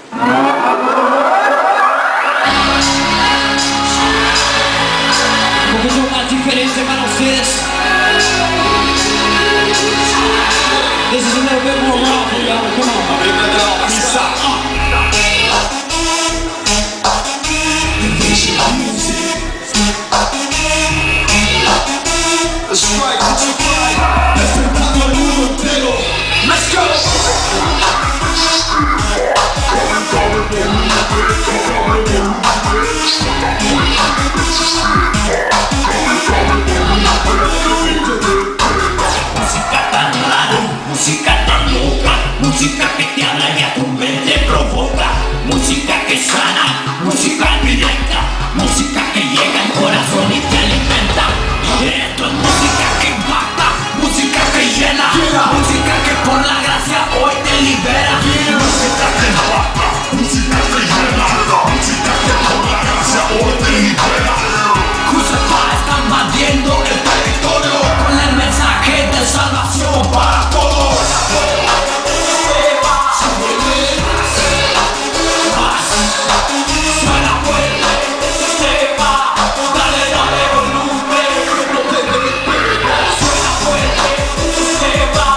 Porque son más diferentes para ustedes. This is a little bit more raw for y'all. Come on. Let's strike, let's strike. Let's todo el mundo entero. Let's go. Música tan rara, música tan loca, música que te habla y a tu mente provoca, música que sana, música directa, música que llega al corazón y te alimenta. Esto es música que impacta, música que llena, música que por la gracia hoy te libera. Música que impacta, música que llena, música que por la gracia hoy te libera. Crucifica está invadiendo el territorio con el mensaje de salvación para todos. Suena fuerte, se va, dale, dale volumen. Suena fuerte, se va.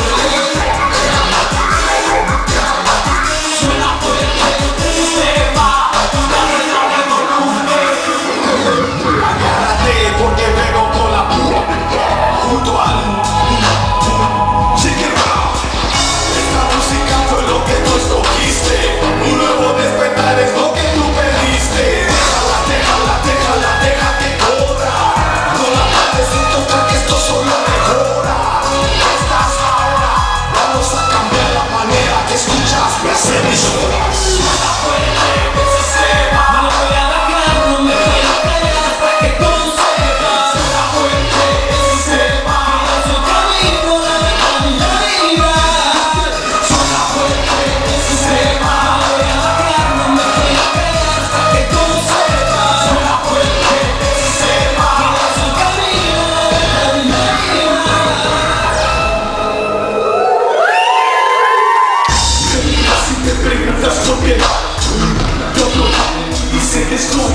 Suena fuerte, se va, dale, dale volumen. Agárrate porque vengo con la pura junto al Chicken Rock. Esta música fue lo que tú escogiste. Un nuevo despertar es lo que tú pediste. Déjala, déjala, déjala, deja que corra. No la pares sin tocar que esto solo mejora. Estás ahora, vamos a cambiar la manera que escuchas las emisoras. Suena fuerte, se va. No lo voy a dejar, no me quiero callar hasta que todo sepa. Suena fuerte, se va. Es el camino de la eternidad. Suena fuerte, se va. No lo voy a dejar, no me quiero callar hasta que todo sepa. Suena fuerte, se va. Es el camino de la eternidad. Si te preguntas por qué yo dice que estoy